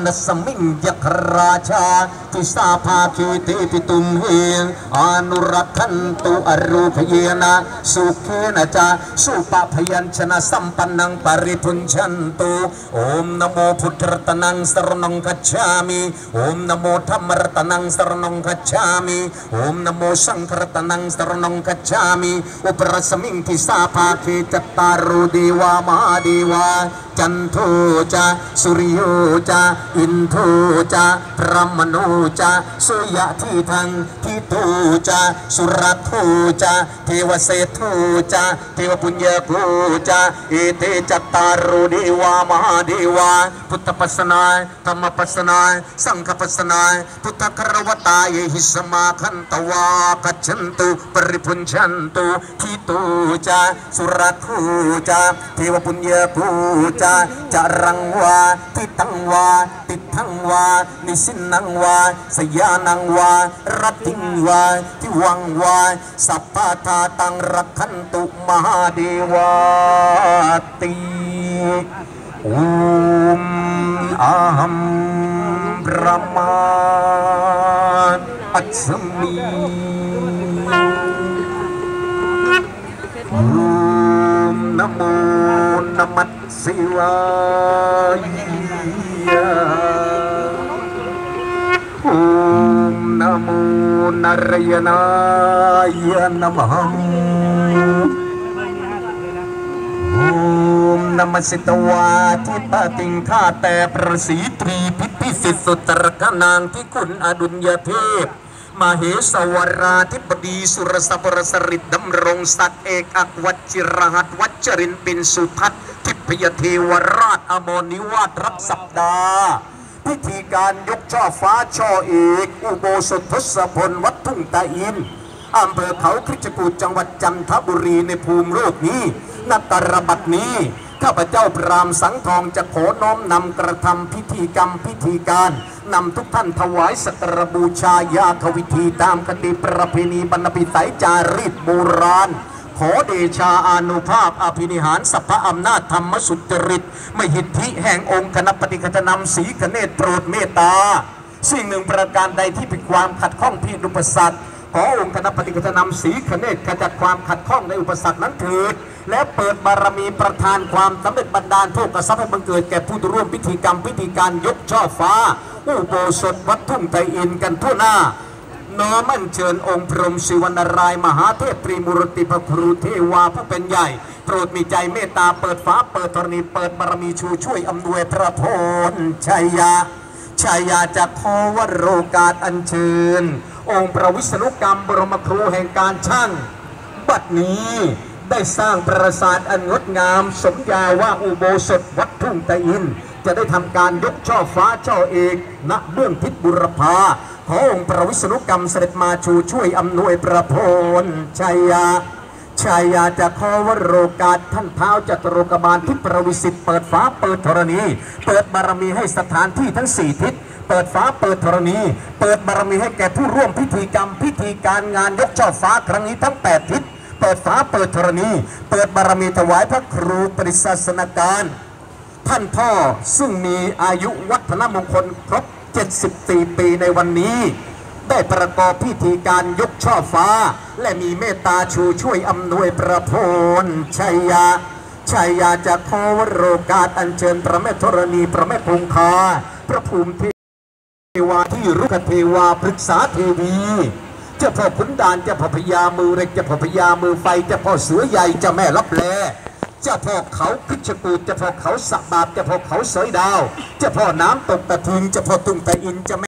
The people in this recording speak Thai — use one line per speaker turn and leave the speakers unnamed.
นสมิงยักราชาทิสาภาคีเตปิตุมเฮอนุรักขันตุอรูปเยนะสุเขนะจาสุปะพยัญชนะสัมปันนังปริพุญชันตุโอมนโมพุทธรัตนังสรณังคัจฉามิโอมนโมธรรมรัตนังสรณังคัจฉามิโอมนโมสังฆรัตนังสรณังคัจฉามิอุปรสมิงทิสาภาคีจัตตารุเดวามหาเดวาจันโทจาสุริโยจาอินโทจาพระมโนจาสุยะทิทังทิโตจาสุรัตโทจาเทวเศรษโทจาเทวปุญญโกจาเอเตจัตตารุเดวามหาเดวาพุทธปัสสนาธรรมปัสสนาสังฆปัสสนาพุทธคารวตาเยหิสมาคันตวากัจฉันตุปริพุญชันตุทิโตจาสุรัตโทจาเทวปุญญโกจาจารังวาติตังวาติทังวานิสินังวาสยานังวารัติงวาทิวังวาสัพพะทาตังรักขันตุมหาเดวาติโอมอะหัมบรมาอัจฉมิโอมนะโมนะมัสสิวายะโอมนะโมนารายณายะนะมะโอมนะมัสสิตวาทิปติงข้าแต่ประสีตรีพิพิสิทธิสุตรกนางที่คุณอดุลยเทพมเหสวราธิบดีสุรสปรสริตดำรงศักดิ์เอกอักวัชิรหัสวัชรินปินสุทัศน์ทิพยเทวราชอมรนิวาสรับสัปดาห์พิธีการยกช่อฟ้าช่อเอกอุโบสถทศพลวัดทุ่งตาอินอำเภอเขาคริชกูฏจังหวัดจันทบุรีในภูมิโลกนี้นัตรบัดนี้ข้าพเจ้าพรามสังทองจะขอน้อมนำกระทำพิธีกรรมพิธีการนำทุกท่านถวายสักการบูชายาขวิธีตามคติประเพณีบรรพพิสัยจารีตโบราณขอเดชาอานุภาพอภินิหารสัพพะอำนาจธรรมสุจริตมหิทธิแห่งองค์คณะปฏิฆาตนำศรีคเนศโปรดเมตตาสิ่งหนึ่งประการใดที่เป็นความขัดข้องพิรุปสรรคขอองค์คณะปฏิฆาตนำศรีคเนศขจัดความขัดข้องในอุปสรรคนั้นเถิดและเปิดบารมีประทานความสำเร็จบันดาลโภคทรัพย์ให้บังเกิดแก่ผู้ร่วมพิธีกรรมพิธีการยกช่อฟ้าอุโบสถวัดทุ่งไทยอินกันทั่วหน้าน้อมอัญเชิญองค์พรหมศิวรรายมหาเทพตรีมุรติพระครูเทวาผู้เป็นใหญ่โปรดมีใจเมตตาเปิดฟ้าเปิดธรณีเปิดบารมีชูช่วยอำนวยพระพรชัยยาจากขอวโรกาสอัญเชิญองค์พระวิษณุกรรมบรมครูแห่งการช่างบัดนี้ได้สร้างปราสาทอันงดงามสมญาว่าอุโบสถวัดทุ่งตะอินจะได้ทำการยกช่อฟ้าช่อเอกณเบื้องทิศบุรพาขอองค์พระวิษณุกรรมเสด็จมาชูช่วยอำนวยพระพรชัยยาจะขอวโรกาสท่านเท้าจตุโลกบาลทิพย์ประวิสิทธิ์เปิดฟ้าเปิดธรณีเปิดบารมีให้สถานที่ทั้ง4ทิศเปิดฟ้าเปิดธรณีเปิดบารมีให้แก่ผู้ร่วมพิธีกรรมพิธีการงานยกช่อฟ้าครั้งนี้ทั้ง8ทิศเปิดฟ้าเปิดธรณีเปิดบารมีถวายพระครูปริศาสนการท่านพ่อซึ่งมีอายุวัฒนมงคลครบ74 ปีในวันนี้ได้ประกอบพิธีการยกช่อฟ้าและมีเมตตาชูช่วยอำนวยพระพรชัยยาจะขอวโรกาสอัญเชิญพระแม่ธรณีพระแม่คงคาพระภูมิเทวาที่รุกเทวาพฤกษาเทวีเจ้าพ่อขุนด่านเจ้าพ่อพญามือเล็กเจ้าพ่อพญามือไฟเจ้าพ่อเสือใหญ่เจ้าแม่ลับแลเจ้าพ่อเขาพิชกูฏเจ้าพ่อเขาสะบาบเจ้าพ่อเขาเสยดาวเจ้าพ่อน้ำตกตะทิงเจ้าพ่อตุ้งตะอินเจ้า